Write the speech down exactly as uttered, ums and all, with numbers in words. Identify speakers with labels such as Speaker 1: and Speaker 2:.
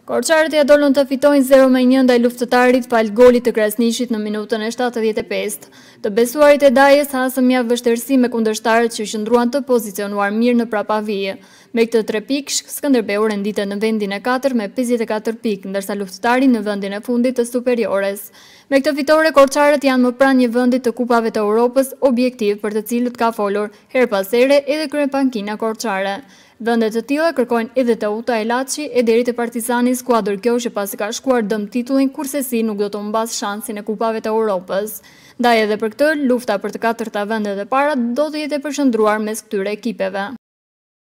Speaker 1: Korçarët ja dolën të fitojnë zero me një ndaj luftëtarit pa golit të Krasnishit në minutën e shtatëdhjetë e pesë. Të besuarit e Dajës hasën mjaft vështirësi me kundërshtarët që qëndruan të pozicionuar mirë në prapavijë. Me këtë tre pikë, Skënderbeu renditet në vendin e katër me pesëdhjetë e katër pikë, ndërsa luftëtari në vendin e fundit të superiores. Me këtë fitore, Korçarët janë më pranë një vendi të kupave të Europës, objektiv për të cilët ka folur her pas here edhe kryepankina korçare. Vendet të tilla kërkojnë edhe të Uta Elaçi e deri te Partizani, skuadër kjo që pasi ka shkuar dëm titullin, kurse si nuk do të humbas shansin e kupave të Europës. Ndaj edhe për këtë, lufta për të katërta vendet e para do të jetë e përshëndruar mes këtyre ekipeve.